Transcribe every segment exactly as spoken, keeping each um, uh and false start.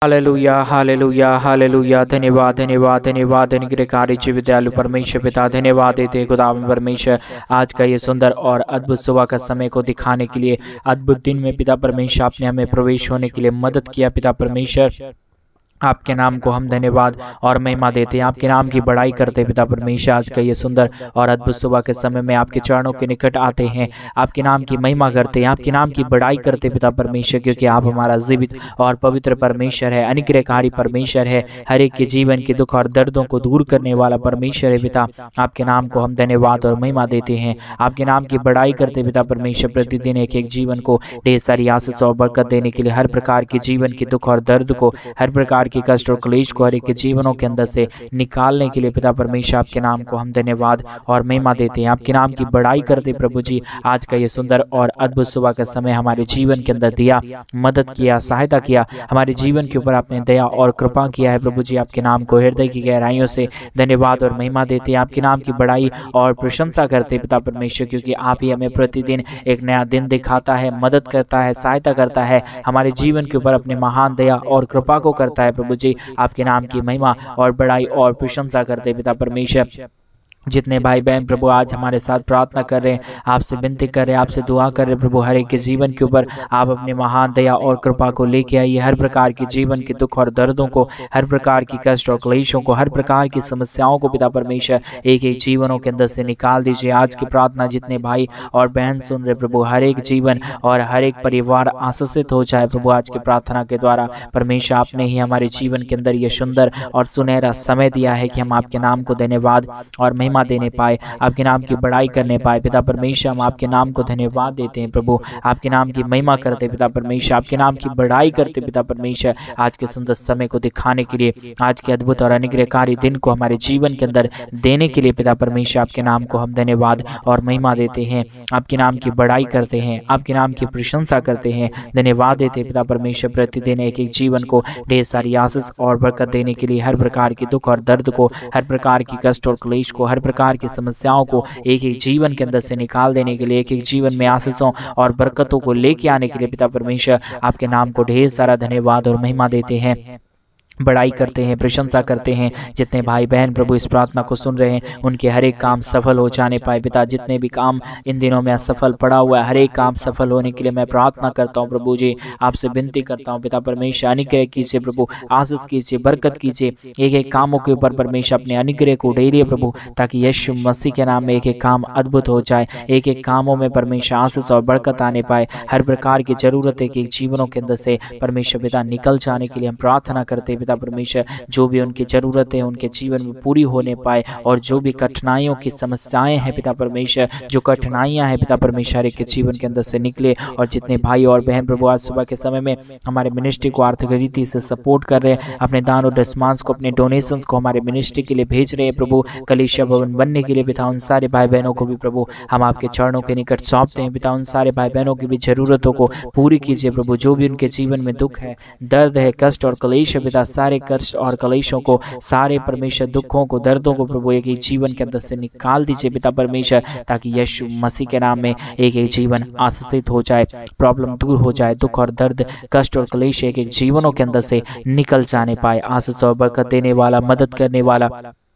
Hallelujah hallelujah hallelujah. धन्यवाद धन्यवाद धन्यवाद अनुग्रहकारी जीव दयालु परमेश्वर पिता, धन्यवाद देते हैं खुदावंद परमेश्वर आज का ये सुंदर और अद्भुत सुबह का समय को दिखाने के लिए। अद्भुत दिन में पिता परमेश्वर आपने हमें प्रवेश होने के लिए मदद किया। पिता परमेश्वर आपके नाम को हम धन्यवाद और महिमा देते हैं, आपके नाम की बड़ाई करते हैं। पिता परमेश्वर आज का ये सुंदर और अद्भुत सुबह के समय में आपके चरणों के निकट आते हैं, आपके नाम की महिमा करते हैं, आपके नाम की बड़ाई करते हैं पिता परमेश्वर, क्योंकि आप हमारा जीवित और पवित्र परमेश्वर है, अनुग्रहकारी परमेश्वर है, हर एक के जीवन के दुख और दर्दों को दूर करने वाला परमेश्वर है। पिता आपके नाम को हम धन्यवाद और महिमा देते हैं, आपके नाम की बड़ाई करते पिता परमेश्वर। प्रतिदिन एक एक जीवन को ढेर सारी आशीष और बरकत देने के लिए, हर प्रकार के जीवन के दुख और दर्द को, हर प्रकार की कष्ट और क्लेश को हर एक के जीवनों के अंदर से निकालने के लिए पिता परमेश्वर आपके नाम को हम धन्यवाद और महिमा देते हैं, आपके नाम की बड़ाई करते प्रभु जी। आज का ये सुंदर और अद्भुत सुबह का समय हमारे जीवन के अंदर दिया, मदद किया, सहायता किया, हमारे जीवन के ऊपर आपने दया और कृपा किया है प्रभु जी। आपके नाम को हृदय की गहराइयों से धन्यवाद और महिमा देते हैं, आपके नाम की बड़ाई और प्रशंसा करते पिता परमेश्वर, क्योंकि आप ही हमें प्रतिदिन एक नया दिन दिखाता है, मदद करता है, सहायता करता है, हमारे जीवन के ऊपर अपने महान दया और कृपा को करता है प्रभु जी। आपके नाम की महिमा और बड़ाई और प्रशंसा करते पिता परमेश्वर। जितने भाई बहन प्रभु आज हमारे साथ प्रार्थना कर रहे हैं, आपसे विनती कर रहे हैं, आपसे दुआ कर रहे हैं प्रभु, हर एक के जीवन के ऊपर आप अपने महान दया और कृपा को लेके आइए, हर प्रकार के जीवन के दुख और दर्दों को, हर प्रकार की कष्ट और क्लेशों को, हर प्रकार की समस्याओं को पिता परमेश्वर एक एक जीवनों के अंदर से निकाल दीजिए। आज की प्रार्थना जितने भाई और बहन सुन रहे प्रभु, हर एक जीवन और हर एक परिवार आशीषित हो जाए प्रभु आज की प्रार्थना के द्वारा। परमेश्वर आपने ही हमारे जीवन के अंदर ये सुंदर और सुनहरा समय दिया है कि हम आपके नाम को धन्यवाद और महिमा देने पाए, आपके नाम की बड़ाई करने पाए पिता परमेश्वर। हम आपके नाम को धन्यवाद देते हैं प्रभु, आपके नाम की महिमा करते पिता परमेश्वर, आपके नाम की बड़ाई करते पिता परमेश्वर। आज के सुंदर समय को दिखाने के लिए, आज के अद्भुत और अनुग्रहकारी दिन को हमारे जीवन के अंदर देने के लिए पिता परमेश्वर आपके नाम को हम धन्यवाद और महिमा देते हैं, आपके नाम की बड़ाई करते हैं, आपके नाम की प्रशंसा करते हैं, धन्यवाद देते पिता परमेश्वर। प्रतिदिन एक एक जीवन को ढेर सारी आशीष और बरकत देने के लिए, हर प्रकार की दुख और दर्द को, हर प्रकार की कष्ट और क्लेश को, हर प्रकार की समस्याओं को एक एक जीवन के अंदर से निकाल देने के लिए, एक एक जीवन में आशीषों और बरकतों को लेके आने के लिए पिता परमेश्वर आपके नाम को ढेर सारा धन्यवाद और महिमा देते हैं, बड़ाई करते हैं, प्रशंसा करते हैं। जितने भाई बहन प्रभु इस प्रार्थना को सुन रहे हैं, उनके हर एक काम सफल हो जाने पाए पिता। जितने भी काम इन दिनों में असफल पड़ा हुआ है, हर एक काम सफल होने के लिए मैं प्रार्थना करता हूं प्रभु जी, आपसे विनती करता हूं पिता परमेश्वर। अनुग्रह कीजिए प्रभु, आशीष कीजिए, बरकत कीजिए, एक एक कामों के ऊपर परमेश्वर अपने अनुग्रह को ढेरिए प्रभु, ताकि यीशु मसीह के नाम में एक एक काम अद्भुत हो जाए, एक एक कामों में परमेश्वर आशीष और बरकत आने पाए, हर प्रकार की जरूरत एक एक जीवनों के अंदर से परमेश्वर पिता निकल जाने के लिए हम प्रार्थना करते पिता परमेश्वर। जो भी उनकी जरूरतें उनके जीवन में पूरी होने पाए, और जो भी कठिनाइयों की समस्याएं हैं पिता परमेश्वर, जो कठिनाइयां हैं पिता परमेश्वर के जीवन के अंदर से निकले। और जितने भाई और बहन प्रभु आज सुबह के समय में हमारे मिनिस्ट्री को आर्थिक रीति से सपोर्ट कर रहे हैं, अपने दान और दशमांश को, अपने डोनेशंस को हमारे मिनिस्ट्री के लिए भेज रहे हैं प्रभु, कलीसिया भवन बनने के लिए पिता, उन सारे भाई बहनों को भी प्रभु हम आपके चरणों के निकट सौंपते हैं पिता। उन सारे भाई बहनों की भी जरूरतों को पूरी कीजिए प्रभु, जो भी उनके जीवन में दुख है, दर्द है, कष्ट और क्लेश है पिता, सारे कष्ट और कलेशों को, सारे परमेश्वर दुखों को, दर्दों को प्रभु एक एक जीवन के अंदर से निकाल दीजिए पिता परमेश्वर, ताकि यीशु मसीह के नाम में एक एक जीवन आशीषित हो जाए, प्रॉब्लम दूर हो जाए, दुख और दर्द, कष्ट और क्लेश एक एक जीवनों के अंदर से निकल जाने पाए। आशीष और बरकत देने वाला, मदद करने वाला,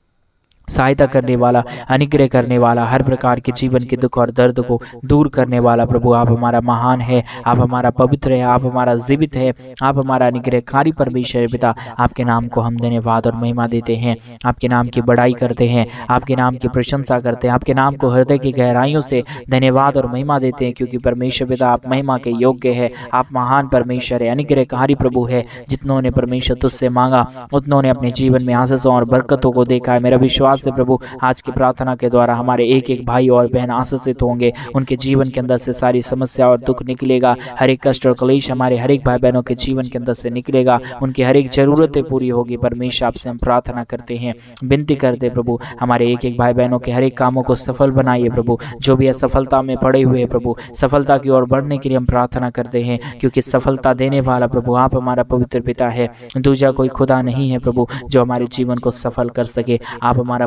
सहायता करने वाला, अनुग्रह करने वाला, हर प्रकार के जीवन के दुख और दर्द को दूर करने वाला प्रभु आप हमारा महान है, आप हमारा पवित्र है, आप हमारा जीवित है, आप हमारा अनुग्रहकारी परमेश्वर है पिता। आपके नाम को हम धन्यवाद और महिमा देते हैं, आपके नाम की बड़ाई करते हैं, आपके नाम की प्रशंसा करते हैं, आपके नाम को हृदय की गहराइयों से धन्यवाद और महिमा देते हैं, क्योंकि परमेश्वर पिता आप महिमा के योग्य है, आप महान परमेश्वर है, अनुग्रहकारी प्रभु है। जितनों ने परमेश्वर तुझसे मांगा, उतनों ने अपने जीवन में आशीषों और बरकतों को देखा है। मेरा विश्वास से प्रभु आज की प्रार्थना के द्वारा हमारे एक एक भाई और बहन आशीषित होंगे, उनके जीवन के अंदर से सारी समस्या और दुख निकलेगा, हर एक कष्ट और क्लेश हमारे हर एक भाई बहनों के जीवन के अंदर से निकलेगा, उनकी हर एक जरूरतें पूरी होगी। परमेश्वर आपसे हम प्रार्थना करते हैं, विनती करते प्रभु, हमारे एक एक भाई बहनों के हर एक कामों को सफल बनाइए प्रभु, जो भी असफलता में पड़े हुए हैं प्रभु, सफलता की ओर बढ़ने के लिए हम प्रार्थना करते हैं, क्योंकि सफलता देने वाला प्रभु आप हमारा पवित्र पिता है, दूसरा कोई खुदा नहीं है प्रभु जो हमारे जीवन को सफल कर सके। आप हमारा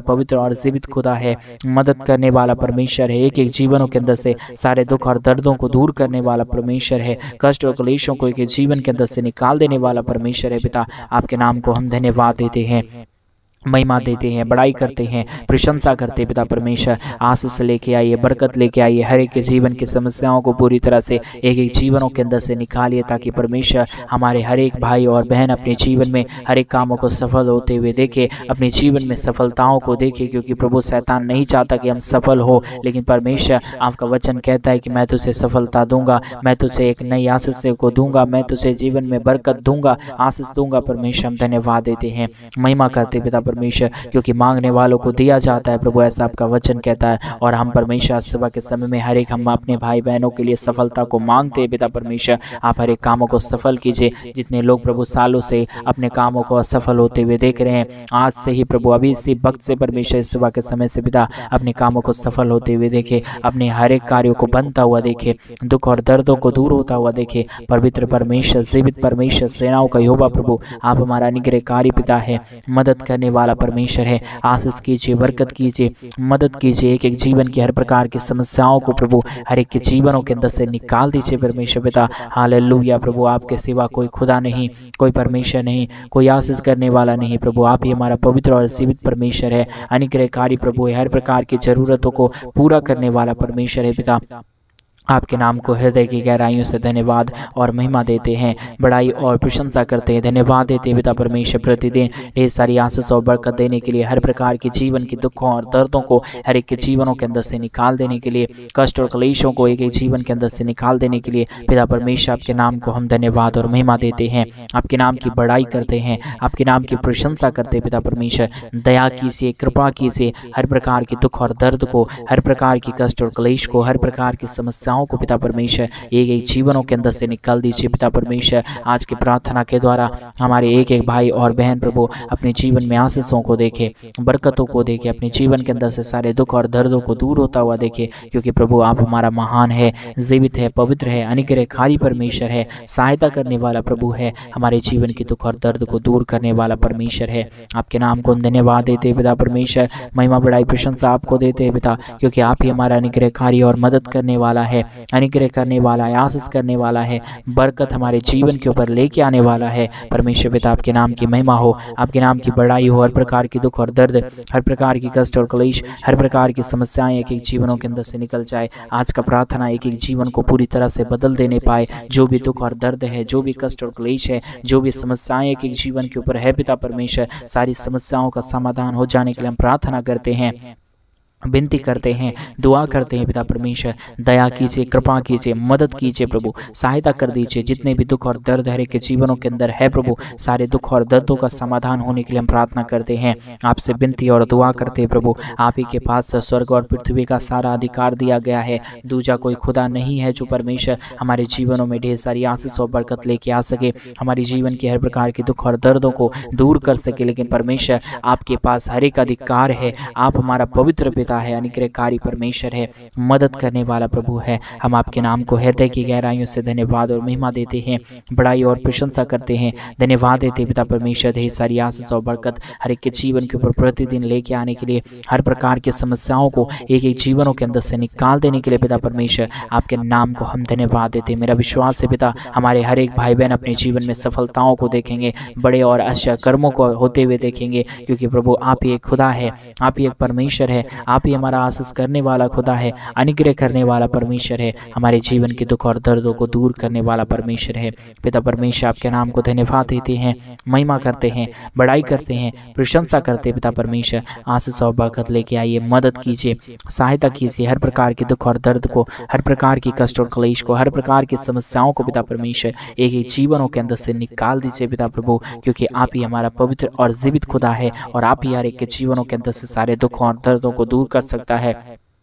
पवित्र और जीवित खुदा है, मदद करने वाला परमेश्वर है, एक एक जीवनों के अंदर से सारे दुख और दर्दों को दूर करने वाला परमेश्वर है, कष्ट और क्लेशों को एक एक जीवन के अंदर से निकाल देने वाला परमेश्वर है। पिता आपके नाम को हम धन्यवाद देते हैं, महिमा देते हैं, बड़ाई करते हैं, प्रशंसा करते हैं। पिता परमेश्वर आशीष लेके आइए, बरकत लेके आइए, हर एक के जीवन की समस्याओं को पूरी तरह से एक एक जीवनों के अंदर से निकालिए, ताकि परमेश्वर हमारे हर एक भाई और बहन अपने जीवन में हर एक कामों को सफल होते हुए देखे, अपने जीवन में सफलताओं को देखे। क्योंकि प्रभु शैतान नहीं चाहता कि हम सफल हो, लेकिन परमेश्वर आपका वचन कहता है कि मैं तुझे सफलता दूंगा, मैं तुझे एक नई आशीष को दूंगा, मैं तुझे जीवन में बरकत दूंगा, आशीष दूंगा। परमेश्वर हम धन्यवाद देते हैं, महिमा करते पिता परमेश्वर, क्योंकि मांगने वालों को दिया जाता है प्रभु, ऐसा आपका वचन कहता है। और हम परमेश्वर सुबह के समय में हर एक हम अपने भाई बहनों के लिए सफलता को मांगते हैं। पिता परमेश्वर आप हर एक कामों को सफल कीजिए। जितने लोग प्रभु सालों से अपने कामों को असफल होते हुए देख रहे हैं, आज से ही प्रभु अभी इसी वक्त से परमेश्वर सुबह के समय से पिता अपने कामों को सफल होते हुए देखे, अपने हर एक कार्यों को बनता हुआ देखे, दुख और दर्दों को दूर होता हुआ देखे। पवित्र परमेश्वर, जीवित परमेश्वर, सेनाओं का यहोवा प्रभु आप हमारा अनुग्रहकारी पिता है, मदद करने वाला परमेश्वर है। आशीष कीजिए, बरकत कीजिए, मदद कीजिए, एक एक जीवन की हर प्रकार की समस्याओं को प्रभु हर एक के जीवनों के अंदर से निकाल दीजिए परमेश्वर पिता। हालेलुया प्रभु, आपके सिवा कोई खुदा नहीं, कोई परमेश्वर नहीं, कोई आशीष करने वाला नहीं प्रभु। आप ही हमारा पवित्र और जीवित परमेश्वर है, अनुग्रहकारी प्रभु है, हर प्रकार की जरूरतों को पूरा करने वाला परमेश्वर है। पिता आपके नाम को हृदय की गहराइयों से धन्यवाद और महिमा देते हैं, बड़ाई और प्रशंसा करते हैं, धन्यवाद देते हैं पिता परमेश्वर। प्रतिदिन ढेर सारी आशीष और बरकत देने के लिए, हर प्रकार के जीवन की दुखों और दर्दों को हर एक के जीवनों के अंदर से निकाल देने के लिए, कष्ट और क्लेशों को एक एक जीवन के अंदर से निकाल देने के लिए पिता परमेश्वर आपके नाम को हम धन्यवाद और महिमा देते हैं, आपके नाम की बड़ाई करते हैं, आपके नाम की प्रशंसा करते हैं। पिता परमेश्वर दया कीजिए, कृपा कीजिए, हर प्रकार की दुख और दर्द को, हर प्रकार की कष्ट और क्लेश को, हर प्रकार की समस्याओं को पिता परमेश्वर एक एक जीवनों के अंदर से निकाल दीजिए। पिता परमेश्वर आज की प्रार्थना के द्वारा हमारे एक एक भाई और बहन प्रभु अपने जीवन में आशीषों को देखे, बरकतों को देखे, अपने जीवन के अंदर से सारे दुख और दर्दों को दूर होता हुआ देखे। क्योंकि प्रभु आप हमारा महान है, जीवित है, पवित्र है, अनुग्रहकारी परमेश्वर है, सहायता करने वाला प्रभु है, हमारे जीवन की दुख और दर्द को दूर करने वाला परमेश्वर है। आपके नाम को हम धन्यवाद देते हैं पिता परमेश्वर, महिमा बड़ाई प्रशंसा आपको देते हैं पिता, क्योंकि आप ही हमारा अनुग्रहकारी और मदद करने वाला है, अनुग्रह करने वाला है, आशीष करने वाला है, बरकत हमारे जीवन के ऊपर लेके आने वाला है। परमेश्वर पिता आपके नाम की महिमा हो, आपके नाम की बड़ाई हो, हर प्रकार की दुख और दर्द, हर प्रकार की कष्ट और क्लेश, हर प्रकार की समस्याएं एक एक जीवनों के अंदर से निकल जाए। आज का प्रार्थना एक एक जीवन को पूरी तरह से बदल देने पाए। जो भी दुख और दर्द है, जो भी कष्ट और क्लेश है, जो भी समस्याएं एक एक जीवन के ऊपर है पिता परमेश्वर, सारी समस्याओं का समाधान हो जाने के लिए हम प्रार्थना करते हैं, विनती करते हैं, दुआ करते हैं। पिता परमेश्वर दया कीजिए, कृपा कीजिए, मदद कीजिए प्रभु, सहायता कर दीजिए। जितने भी दुख और दर्द हर एक के जीवनों के अंदर है प्रभु, सारे दुख और दर्दों का समाधान होने के लिए हम प्रार्थना करते हैं, आपसे विनती और दुआ करते हैं प्रभु। आप ही के पास स्वर्ग और पृथ्वी का सारा अधिकार दिया गया है, दूजा कोई खुदा नहीं है जो परमेश्वर हमारे जीवनों में ढेर सारी आशीष और बरकत लेके आ सके, हमारी जीवन के हर प्रकार के दुख और दर्दों को दूर कर सके। लेकिन परमेश्वर आपके पास हर एक अधिकार है, आप हमारा पवित्र पिता है, अनुग्रहकारी परमेश्वर है, मदद करने वाला प्रभु है। हम आपके नाम को हृदय की गहराइयों से धन्यवाद और महिमा देते हैं, बड़ाई और प्रशंसा करते हैं, धन्यवाद देते पिता परमेश्वर। ढेर सारी आशीष और बरकत हर एक के जीवन के ऊपर प्रतिदिन लेके आने के लिए, हर प्रकार की समस्याओं को एक एक जीवनों के अंदर से निकाल देने के लिए पिता परमेश्वर आपके नाम को हम धन्यवाद देते हैं। मेरा विश्वास है पिता हमारे हर एक भाई बहन अपने जीवन में सफलताओं को देखेंगे, बड़े और आश्चर्य कर्मों को होते हुए देखेंगे। क्योंकि प्रभु आप ही एक खुदा है, आप ही एक परमेश्वर है, आप ही हमारा आशीष करने वाला खुदा है, अनुग्रह करने वाला परमेश्वर है, हमारे जीवन के दुख और दर्दों को दूर करने वाला परमेश्वर है। पिता परमेश्वर आपके नाम को धन्यवाद देते हैं, महिमा करते हैं, बड़ाई करते हैं, प्रशंसा करते हैं। पिता परमेश्वर आशीष और बरकत लेके आइए, मदद कीजिए, सहायता कीजिए, हर प्रकार के दुख और दर्द को, हर प्रकार की कष्ट और क्लेश को, हर प्रकार की समस्याओं को पिता परमेश्वर एक एक जीवनों के अंदर से निकाल दीजिए पिता प्रभु। क्योंकि आप ही हमारा पवित्र और जीवित खुदा है, और आप ही हर एक के जीवनों के अंदर से सारे दुखों और दर्दों को दूर कर सकता है,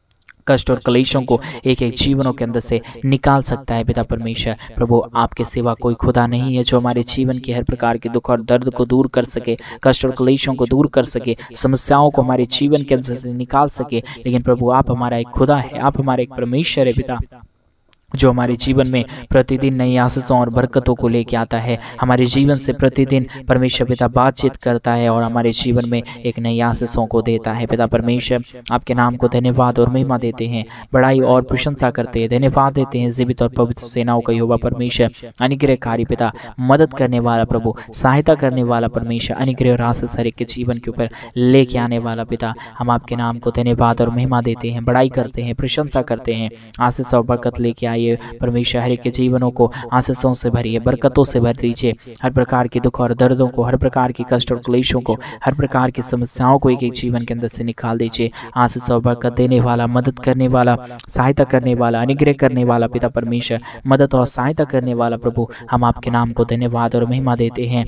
कष्ट और क्लेशों को एक एक जीवनों के अंदर से निकाल सकता है। पिता परमेश्वर प्रभु आपके सिवा कोई खुदा नहीं है जो हमारे जीवन के हर प्रकार के दुख और दर्द को दूर कर सके, कष्ट और क्लेशों को दूर कर सके, समस्याओं को हमारे जीवन के अंदर से निकाल सके। लेकिन प्रभु आप हमारा एक खुदा है, आप हमारे एक परमेश्वर है पिता। जो हमारे जीवन में प्रतिदिन नई आशीषों और बरकतों को लेके आता है। हमारे जीवन से प्रतिदिन परमेश्वर पिता बातचीत करता है और हमारे जीवन में एक नई आशीषों को देता है। पिता परमेश्वर आपके नाम को धन्यवाद और महिमा देते हैं, बड़ाई और प्रशंसा करते हैं, धन्यवाद देते हैं। जीवित और पवित्र सेनाओं का यहोवा परमेश्वर, अनुग्रहकारी पिता, मदद करने वाला प्रभु, सहायता करने वाला परमेश्वर, अनुग्रह और आशीष हर एक के जीवन के ऊपर लेके आने वाला पिता, हम आपके नाम को धन्यवाद और महिमा देते हैं, बड़ाई करते हैं, प्रशंसा करते हैं। आशीष और बरकत लेके आइए परमेश्वर, हर एक के जीवनों को आशीषों से भरिए, बरकतों से भर दीजिए। हर प्रकार के दुख और दर्दों को, हर प्रकार की कष्ट और क्लेशों को, हर प्रकार की समस्याओं को एक एक जीवन के अंदर से निकाल दीजिए। आशीष और बरकत देने वाला, मदद करने वाला, सहायता करने वाला, अनुग्रह करने वाला पिता परमेश्वर, मदद और सहायता करने वाला प्रभु, हम आपके नाम को धन्यवाद और महिमा देते हैं,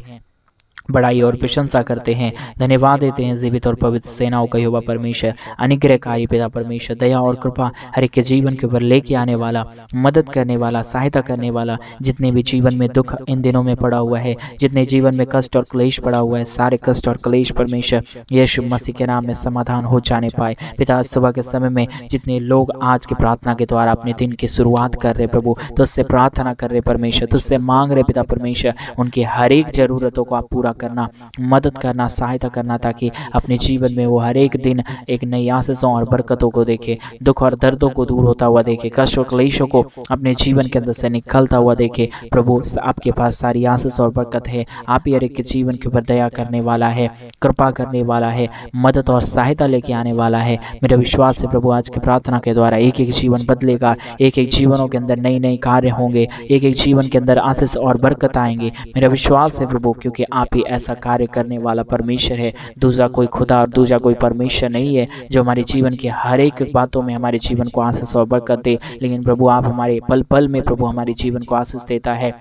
बड़ाई और प्रशंसा करते हैं, धन्यवाद देते हैं। जीवित और पवित्र सेनाओं का यहोवा परमेश्वर, अनुग्रहकारी पिता परमेश्वर, दया और कृपा हर एक के जीवन के ऊपर लेके आने वाला, मदद करने वाला, सहायता करने वाला। जितने भी जीवन में दुख इन दिनों में पड़ा हुआ है, जितने जीवन में कष्ट और क्लेश पड़ा हुआ है, सारे कष्ट और क्लेश परमेश्वर यीशु मसीह के नाम में समाधान हो जाने पाए। पिता सुबह के समय में जितने लोग आज की प्रार्थना के द्वारा अपने दिन की शुरुआत कर रहे प्रभु, तुझसे प्रार्थना कर रहे परमेश्वर, तुझसे मांग रहे पिता परमेश्वर, उनकी हर एक जरूरतों को आप पूरा करना, मदद करना, सहायता करना, ताकि अपने जीवन में वो हर एक दिन एक नई आशीषों और बरकतों को देखे, दुख और दर्दों को दूर होता हुआ देखे, कष्ट और क्लेशों को अपने जीवन के अंदर से निकलता हुआ देखे। प्रभु आपके पास सारी आशीष और बरकत है, आप ही हर एक के जीवन के ऊपर दया करने वाला है, कृपा करने वाला है, मदद और सहायता लेके आने वाला है। मेरा विश्वास है प्रभु आज की प्रार्थना के द्वारा एक एक जीवन बदलेगा, एक एक जीवनों के अंदर नई नई कार्य होंगे, एक एक जीवन के अंदर आशीष और बरकत आएंगे। मेरा विश्वास है प्रभु, क्योंकि आप ही ऐसा कार्य करने वाला परमेश्वर है। दूसरा कोई खुदा और दूसरा कोई परमेश्वर नहीं है जो हमारे जीवन के हर एक बातों में हमारे जीवन को आशीष और बरकत दे। लेकिन प्रभु आप हमारे पल पल में प्रभु हमारे जीवन को आशीष देता है,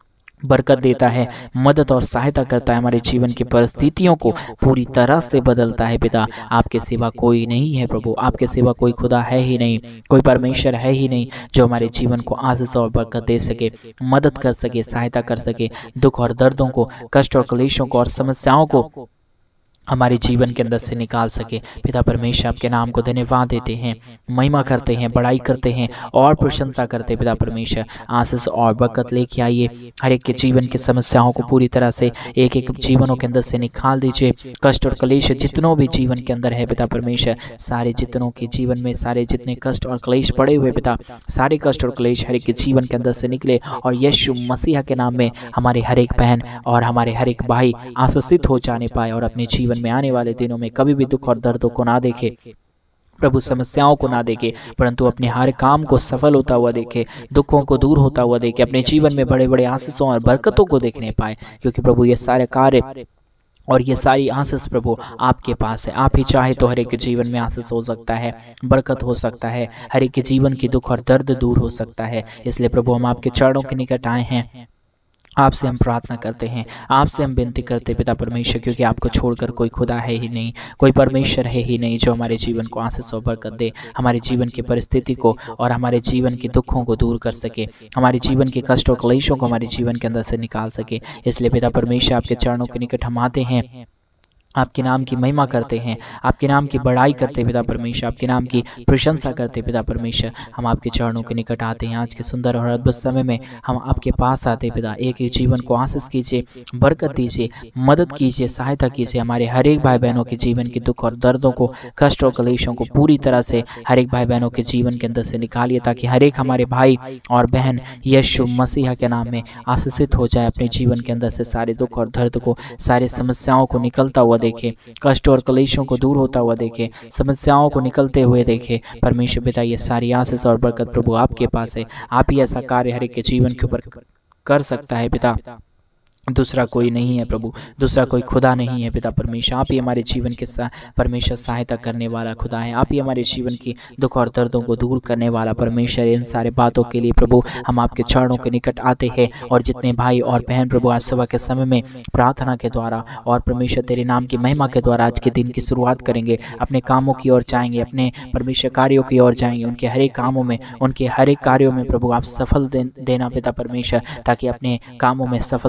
बरकत देता है, मदद और सहायता करता है, हमारे जीवन की परिस्थितियों को पूरी तरह से बदलता है। पिता आपके सिवा कोई नहीं है प्रभु, आपके सिवा कोई खुदा है ही नहीं, कोई परमेश्वर है ही नहीं जो हमारे जीवन को आशीष और बरकत दे सके, मदद कर सके, सहायता कर सके, दुख और दर्दों को, कष्ट और क्लेशों को और समस्याओं को हमारे जीवन के अंदर से निकाल सके। पिता परमेश्वर आपके नाम को धन्यवाद देते हैं, महिमा करते हैं, बड़ाई करते हैं और प्रशंसा करते हैं। पिता परमेश्वर आशीष और बरकत लेके आइए, हर एक के जीवन की समस्याओं को पूरी तरह से एक एक जीवनों के अंदर से निकाल दीजिए। कष्ट और क्लेश जितनों भी जीवन के अंदर है पिता परमेश्वर, सारे जितनों के जीवन में सारे जितने कष्ट और क्लेश पड़े हुए पिता, सारे कष्ट और क्लेश हर एक के जीवन के अंदर से निकले और यीशु मसीह के नाम में हमारे हर एक बहन और हमारे हर एक भाई आशीषित हो जाने पाए और अपने जीवन में आने वाले दिनों में कभी भी दुख और दर्दों को ना देखे प्रभु, समस्याओं को ना देखे, परंतु अपने हर काम को सफल होता हुआ देखे, दुखों को दूर होता हुआ देखे, अपने जीवन में बड़े बड़े आशीषों और बरकतों को देखने पाए। क्योंकि प्रभु ये सारे कार्य और ये सारी आशीष प्रभु आपके पास है। आप ही चाहे तो हर एक के जीवन में आशीष हो सकता है, बरकत हो सकता है, हर एक के जीवन की दुख और दर्द दूर हो सकता है। इसलिए प्रभु हम आपके चरणों के निकट आए हैं, आपसे हम प्रार्थना करते हैं, आपसे हम विनती करते हैं पिता परमेश्वर, क्योंकि आपको छोड़कर कोई खुदा है ही नहीं, कोई परमेश्वर है ही नहीं जो हमारे जीवन को आशीष और बरकत दे, हमारे जीवन की परिस्थिति को और हमारे जीवन के दुखों को दूर कर सके, हमारे जीवन के कष्ट और क्लेशों को हमारे जीवन के अंदर से निकाल सके। इसलिए पिता परमेश्वर आपके चरणों के निकट हम आते हैं, आपके नाम की महिमा करते हैं, आपके नाम की बड़ाई करते पिता परमेश्वर, आपके नाम की प्रशंसा करते पिता परमेश्वर। हम आपके चरणों के निकट आते हैं। आज के सुंदर और अद्भुत समय में हम आपके पास आते पिता, एक एक जीवन को आशीष कीजिए, बरकत दीजिए, मदद कीजिए, सहायता कीजिए। हमारे हर एक भाई बहनों के जीवन के दुख और दर्दों को, कष्ट और क्लेशों को पूरी तरह से हर एक भाई बहनों के जीवन के अंदर से निकालिए, ताकि हर एक हमारे भाई और बहन यीशु मसीह के नाम में आशीषित हो जाए, अपने जीवन के अंदर से सारे दुख और दर्द को, सारे समस्याओं को निकलता हुआ देखे, कष्ट और क्लेशों को दूर होता हुआ देखे, समस्याओं को निकलते हुए देखे। परमेश्वर पिता ये सारी आशीष और बरकत प्रभु आपके पास है, आप ही ऐसा कार्य हर एक के जीवन के ऊपर कर सकता है पिता, दूसरा कोई नहीं है प्रभु, दूसरा कोई खुदा नहीं है पिता परमेश्वर। आप ही हमारे जीवन के सा परमेश्वर सहायता करने वाला खुदा है, आप ही हमारे जीवन की दुख और दर्दों को दूर करने वाला परमेश्वर। इन सारे बातों के लिए प्रभु हम आपके चरणों के निकट आते हैं, और जितने भाई और बहन प्रभु आज सुबह के समय में प्रार्थना के द्वारा और परमेश्वर तेरे नाम की महिमा के द्वारा आज के दिन की शुरुआत करेंगे, अपने कामों की ओर जाएंगे, अपने परमेश्वर कार्यों की ओर जाएंगे, उनके हर एक कामों में, उनके हर एक कार्यों में प्रभु आप सफल दे, देना पिता परमेश्वर, ताकि अपने कामों में सफलता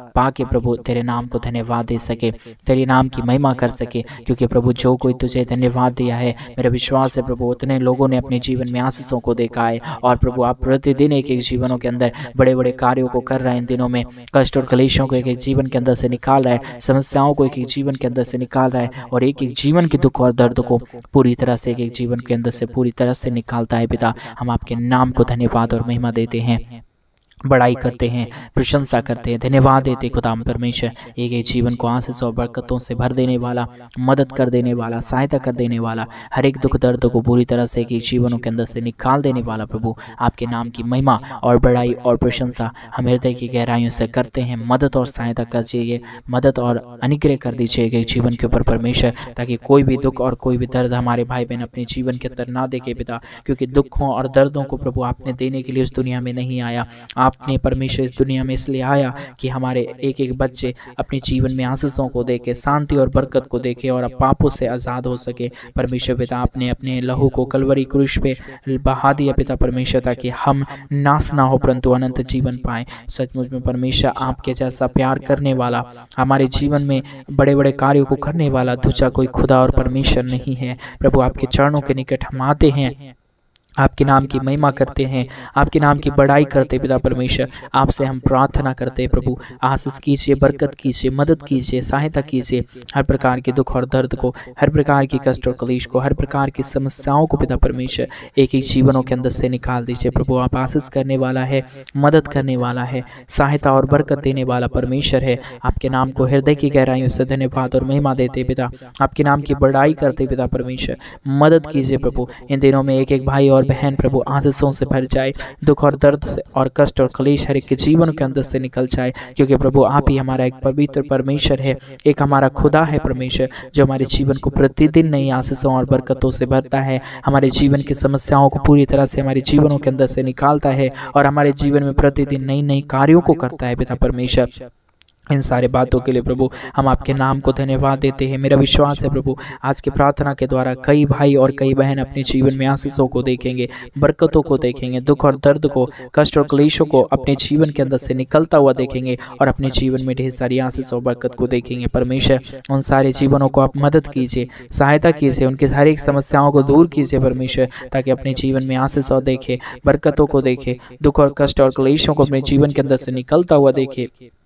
पाके प्रभु तेरे नाम को धन्यवाद दे सके, तेरे नाम की महिमा कर सके। क्योंकि प्रभु जो कोई तुझे धन्यवाद दिया है, मेरा विश्वास है प्रभु उतने लोगों ने अपने जीवन में आशीषों को देखा है। और प्रभु आप प्रतिदिन एक एक जीवनों के अंदर बड़े बड़े कार्यों को कर रहे हैं। इन दिनों में कष्ट और क्लेशों को एक एक जीवन के अंदर से निकाल रहा है, समस्याओं को एक एक जीवन के अंदर से निकाल रहा है, और एक एक जीवन के दुख और दर्द को पूरी तरह से एक एक जीवन के अंदर से पूरी तरह से निकालता है। पिता, हम आपके नाम को धन्यवाद और महिमा देते हैं, बड़ाई करते हैं, प्रशंसा करते हैं, धन्यवाद देते खुदा परमेश्वर। एक एक जीवन को आशीष और बरकतों से भर देने वाला, मदद कर देने वाला, सहायता कर देने वाला, हर एक दुख दर्द को पूरी तरह से एक एक जीवनों के अंदर से निकाल देने वाला प्रभु, आपके नाम की महिमा और बड़ाई और प्रशंसा हम हृदय की गहराइयों से करते हैं। मदद और सहायता कर दीजिए, मदद और अनुग्रह कर दीजिए एक एक जीवन के ऊपर परमेश्वर, ताकि कोई भी दुख और कोई भी दर्द हमारे भाई बहन अपने जीवन के अंदर ना देखे पिता। क्योंकि दुखों और दर्दों को प्रभु आपने देने के लिए इस दुनिया में नहीं आया, आपने परमेश्वर इस दुनिया में इसलिए आया कि हमारे एक एक बच्चे अपने जीवन में आशीषों को देखे, शांति और बरकत को देखे और पापों से आज़ाद हो सके। परमेश्वर पिता, आपने अपने लहू को कलवरी क्रूस पे बहा दिया पिता परमेश्वर, ताकि हम नाश ना हो परंतु अनंत जीवन पाए। सचमुच में परमेश्वर आपके जैसा प्यार करने वाला, हमारे जीवन में बड़े बड़े कार्यों को करने वाला दूसरा कोई खुदा और परमेश्वर नहीं है। प्रभु आपके चरणों के निकट हम आते हैं, आपके नाम की महिमा करते हैं, आपके नाम की बड़ाई करते पिता परमेश्वर। आपसे हम प्रार्थना करते हैं प्रभु, आशीष कीजिए, बरकत कीजिए, मदद कीजिए, सहायता कीजिए। हर प्रकार के दुख और दर्द को, हर प्रकार की कष्ट और क्लेश को, हर प्रकार की समस्याओं को पिता परमेश्वर एक एक जीवनों के अंदर से निकाल दीजिए प्रभु। आप आशीष करने वाला है, मदद करने वाला है, सहायता और बरकत देने वाला परमेश्वर है। आपके नाम को हृदय की गहराइयों से धन्यवाद और महिमा देते पिता, आपके नाम की बड़ाई करते पिता परमेश्वर। मदद कीजिए प्रभु, इन दिनों में एक एक भाई और बहन प्रभु आशीषों से भर जाए, दुख और दर्द से और कष्ट और क्लेश हर एक के जीवन के अंदर से निकल जाए। क्योंकि प्रभु आप ही हमारा एक पवित्र परमेश्वर है, एक हमारा खुदा है परमेश्वर, जो हमारे जीवन को प्रतिदिन नई आशीषों और बरकतों से भरता है, हमारे जीवन की समस्याओं को पूरी तरह से हमारे जीवनों के अंदर से निकालता है और हमारे जीवन में प्रतिदिन नई नई कार्यों को करता है पिता परमेश्वर। इन सारे बातों के लिए प्रभु हम आपके नाम को धन्यवाद देते हैं। मेरा विश्वास है प्रभु, आज की प्रार्थना के द्वारा कई भाई और कई बहन अपने जीवन में आशीषों को देखेंगे, बरकतों को देखेंगे, दुख और दर्द को, कष्ट और क्लेशों को अपने जीवन के अंदर से निकलता हुआ देखेंगे और अपने जीवन में ढेर सारी आशीष और बरकत को देखेंगे। परमेश्वर उन सारे जीवनों को आप मदद कीजिए, सहायता कीजिए, उनकी हर एक समस्याओं को दूर कीजिए परमेश्वर, ताकि अपने जीवन में आशीष और देखे, बरकतों को देखे, दुख और कष्ट और क्लेशों को अपने जीवन के अंदर से निकलता हुआ देखे।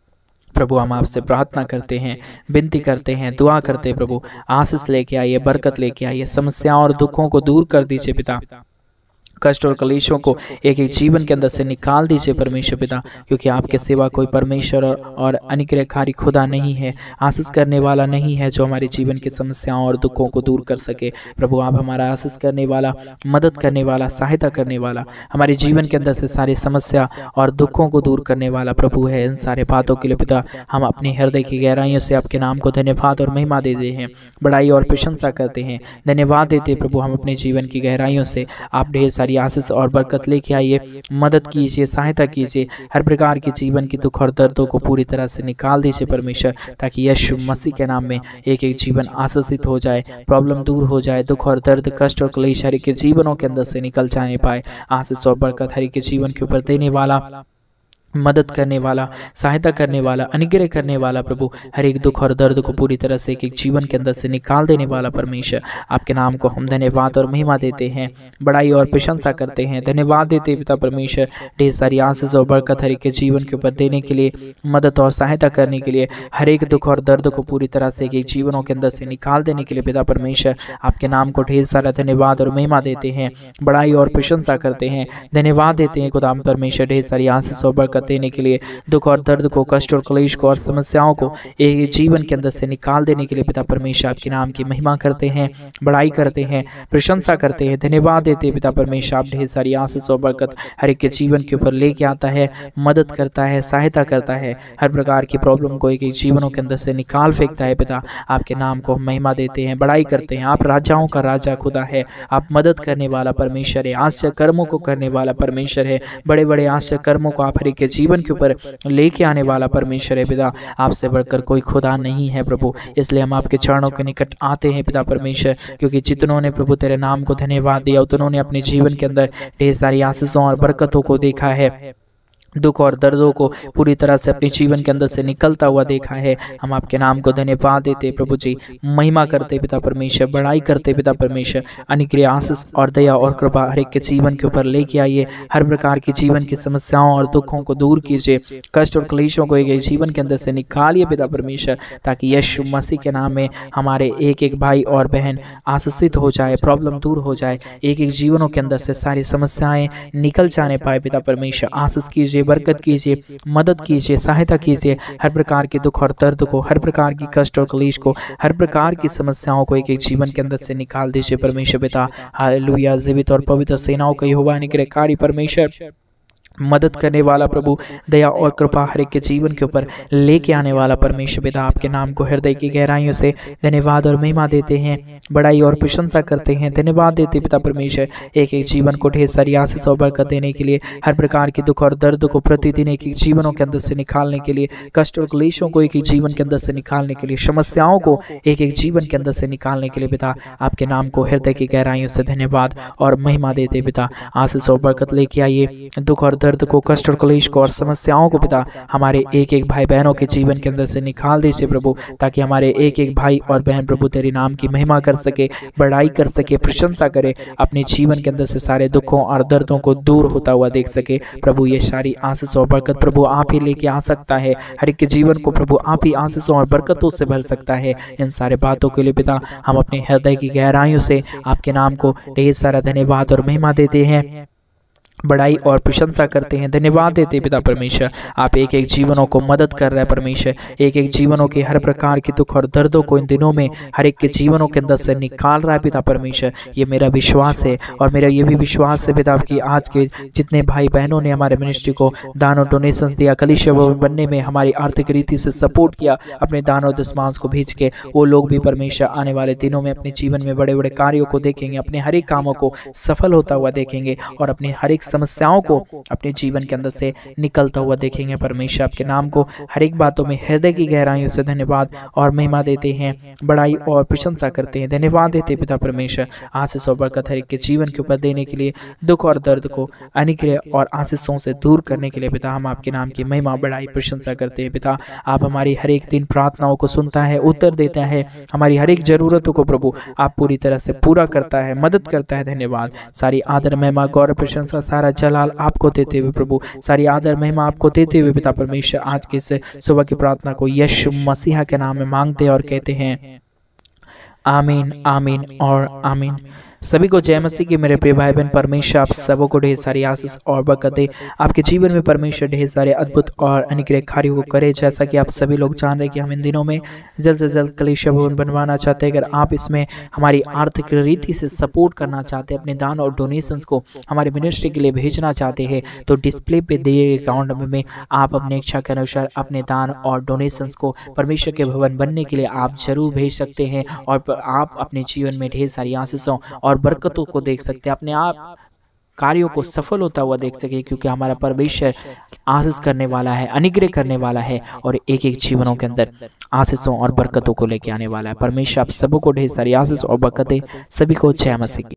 प्रभु हम आपसे प्रार्थना करते हैं, विनती करते हैं, दुआ करते हैं प्रभु, आशीष लेके आइए, बरकत लेके आइए, समस्याओं और दुखों को दूर कर दीजिए पिता, कष्ट और क्लेशों को एक एक जीवन के अंदर से निकाल दीजिए परमेश्वर पिता। क्योंकि आपके सिवा कोई परमेश्वर और अनुग्रहकारी खुदा नहीं है, आशीष करने वाला नहीं है जो हमारे जीवन की समस्याओं और दुखों को दूर कर सके। प्रभु आप हमारा आशीष करने वाला, मदद करने वाला, सहायता करने वाला, हमारे जीवन के अंदर से सारी समस्या और दुखों को दूर करने वाला प्रभु है। इन सारे बातों के लिए पिता हम अपने हृदय की गहराइयों से आपके नाम को धन्यवाद और महिमा देते हैं, बड़ाई और प्रशंसा करते हैं, धन्यवाद देते प्रभु। हम अपने जीवन की गहराइयों से आप ढेर सारी आशीष और बरकत लेके आइए, मदद कीजिए, सहायता कीजिए, हर प्रकार के जीवन की दुख और दर्दों को पूरी तरह से निकाल दीजिए परमेश्वर, ताकि यीशु मसीह के नाम में एक एक जीवन आशीषित हो जाए, प्रॉब्लम दूर हो जाए, दुख और दर्द, कष्ट और क्लेश हर एक के जीवनों के अंदर से निकल जाने पाए। आशीष और बरकत हर एक के जीवन के ऊपर देने वाला, मदद करने वाला, सहायता करने वाला, अनुग्रह करने वाला प्रभु, हर एक दुख और दर्द को पूरी तरह से एक एक जीवन के अंदर से निकाल देने वाला परमेश्वर, आपके नाम को हम धन्यवाद और महिमा देते हैं, बड़ाई और प्रशंसा करते हैं, धन्यवाद देते हैं पिता परमेश्वर। ढेर सारी आशीष और बरकत हर एक के जीवन के ऊपर देने के लिए, मदद और सहायता करने के लिए, हर एक दुख और दर्द को पूरी तरह से एक एक जीवनों के अंदर से निकाल देने के लिए पिता परमेश्वर, आपके नाम को ढेर सारा धन्यवाद और महिमा देते हैं, बड़ाई और प्रशंसा करते हैं, धन्यवाद देते हैं खुदा परमेश्वर। ढेर सारी आशीष और बरकत देने के लिए, दुख और दर्द को, कष्ट और क्लेश को और समस्याओं को एक जीवन के अंदर से निकाल देने के लिए पिता परमेश्वर आपके नाम की महिमा करते हैं, बड़ाई करते हैं, प्रशंसा करते हैं, धन्यवाद देते हैं पिता परमेश्वर। आप ढेर सारी आशीष और बरकत हर एक के जीवन के ऊपर लेके आता है, मदद करता है, सहायता करता है, हर प्रकार की प्रॉब्लम को एक एक जीवनों के अंदर से निकाल फेंकता है पिता। आपके नाम को महिमा देते हैं, बड़ाई करते हैं। आप राजाओं का राजा खुदा है, आप मदद करने वाला परमेश्वर है, आश्चर्य कर्मों को करने वाला परमेश्वर है, बड़े बड़े आश्चर्य कर्मों को आप हर एक के जीवन के ऊपर लेके आने वाला परमेश्वर है पिता। आपसे बढ़कर कोई खुदा नहीं है प्रभु, इसलिए हम आपके चरणों के निकट आते हैं पिता परमेश्वर। क्योंकि जितनों ने प्रभु तेरे नाम को धन्यवाद दिया, उतनों ने अपने जीवन के अंदर ढेर सारी आशीषों और बरकतों को देखा है, दुख और दर्दों को पूरी तरह से अपने जीवन के अंदर से निकलता हुआ देखा है। हम आपके नाम को धन्यवाद देते प्रभु जी, महिमा करते पिता परमेश्वर, बड़ाई करते पिता परमेश्वर। अनुग्रह, आशीष और दया और कृपा हर एक के जीवन के ऊपर लेके आइए। हर प्रकार की जीवन की समस्याओं और दुखों को दूर कीजिए, कष्ट और क्लेशों को एक जीवन के अंदर से निकालिए पिता परमेश्वर, ताकि यीशु मसीह के नाम में हमारे एक एक भाई और बहन आशीषित हो जाए, प्रॉब्लम दूर हो जाए, एक एक जीवनों के अंदर से सारी समस्याएं निकल जाने पाए पिता परमेश्वर। आशीष कीजिए, बरकत कीजिए, मदद कीजिए, सहायता कीजिए। हर प्रकार के दुख और दर्द को, हर प्रकार की कष्ट और क्लेश को, हर प्रकार की समस्याओं को एक एक जीवन के अंदर से निकाल दीजिए परमेश्वर पिता। हालेलुया। जीवित और पवित्र सेनाओं का यहोवा निग्रहकारी परमेश्वर, मदद करने वाला प्रभु, दया और कृपा हर एक के जीवन के ऊपर लेके आने वाला परमेश्वर पिता, आपके नाम को हृदय की गहराइयों से धन्यवाद और महिमा देते हैं, बड़ाई और प्रशंसा करते हैं। धन्यवाद देते पिता परमेश्वर, एक एक जीवन को ढेर सारी आशीष और बरकत देने के लिए, हर प्रकार के दुख और दर्द को प्रतिदिन एक एक जीवनों के अंदर से निकालने के लिए, कष्ट और क्लेशों को एक एक जीवन के अंदर से निकालने के लिए, समस्याओं को एक एक जीवन के अंदर से निकालने के लिए पिता, आपके नाम को हृदय की गहराइयों से धन्यवाद और महिमा देते पिता। आशीष और बरकत लेके आइए, दुख और दर्द को, कष्ट और क्लेश को और समस्याओं को पिता हमारे एक एक भाई बहनों के जीवन के अंदर से निकाल दीजिए प्रभु, ताकि हमारे एक एक भाई और बहन प्रभु तेरे नाम की महिमा कर सके, बड़ाई कर सके, प्रशंसा करे, अपने जीवन के अंदर से सारे दुखों और दर्दों को दूर होता हुआ देख सके प्रभु। ये सारी आशीष और बरकत प्रभु आप ही लेके आ सकता है, हर एक के जीवन को प्रभु आप ही आशीषों और बरकतों से भर सकता है। इन सारे बातों के लिए पिता हम अपने हृदय की गहराइयों से आपके नाम को ढेर सारा धन्यवाद और महिमा देते हैं, बड़ाई और प्रशंसा करते हैं। धन्यवाद देते पिता परमेश्वर, आप एक एक जीवनों को मदद कर रहे हैं परमेश्वर, एक एक जीवनों के हर प्रकार के दुख और दर्दों को इन दिनों में हर एक के जीवनों के अंदर से निकाल रहा है पिता परमेश्वर। ये मेरा विश्वास है और मेरा ये भी विश्वास है पिता कि आज के जितने भाई बहनों ने हमारे मिनिस्ट्री को दानों डोनेशंस दिया, कलीसिया भवन बनने में हमारी आर्थिक रीति से सपोर्ट किया, अपने दानों दशमांश को भेज के, वो लोग भी परमेश्वर आने वाले दिनों में अपने जीवन में बड़े बड़े कार्यों को देखेंगे, अपने हर एक कामों को सफल होता हुआ देखेंगे और अपने हर एक समस्याओं को अपने जीवन के अंदर से निकलता हुआ देखेंगे परमेश्वर। आपके नाम को हर एक बातों में हृदय की गहराइयों से धन्यवाद और महिमा देते हैं, बड़ाई और प्रशंसा करते हैं। धन्यवाद देते पिता परमेश्वर, आशीष और बरकत हर एक के जीवन के ऊपर देने के लिए, दुख और दर्द को अनुग्रह और आशीषों से दूर करने के लिए पिता हम आपके नाम की महिमा, बड़ाई, प्रशंसा करते हैं पिता। आप हमारी हर एक दिन प्रार्थनाओं को सुनता है, उत्तर देता है, हमारी हर एक जरूरतों को प्रभु आप पूरी तरह से पूरा करता है, मदद करता है। धन्यवाद। सारी आदर, महिमा, गौरव, प्रशंसा, सारा जलाल आपको देते हुए प्रभु, सारी आदर महिमा आपको देते हुए पिता परमेश्वर, आज के इस सुबह की प्रार्थना को यीशु मसीह के नाम में मांगते और कहते हैं आमीन, आमीन और आमीन। सभी को जय मसीह की मेरे प्रिय भाई बहन। परमेश्वर आप सबों को ढेर सारी आशीष और बरकत दे, आपके जीवन में परमेश्वर ढेर सारे अद्भुत और अनुग्रह कार्यों को करे। जैसा कि आप सभी लोग जान रहे हैं कि हम इन दिनों में जल्द से जल्द कलीसिया भवन बनवाना चाहते हैं। अगर आप इसमें हमारी आर्थिक रीति से सपोर्ट करना चाहते हैं, अपने दान और डोनेशंस को हमारे मिनिस्ट्री के लिए भेजना चाहते हैं, तो डिस्प्ले पे दिए गए अकाउंट नंबर में आप अपने इच्छा के अनुसार अपने दान और डोनेशंस को परमेश्वर के भवन बनने के लिए आप जरूर भेज सकते हैं और आप अपने जीवन में ढेर सारी आशीषों और बरकतों को देख सकते हैं, अपने आप कार्यों को सफल होता हुआ देख सके, क्योंकि हमारा परमेश्वर आशीष करने वाला है, अनुग्रह करने वाला है और एक एक जीवनों के अंदर आशीषों और बरकतों को लेके आने वाला है। परमेश्वर आप सबों को ढेर सारी आशीष और बरकतें। सभी को जय मसीह।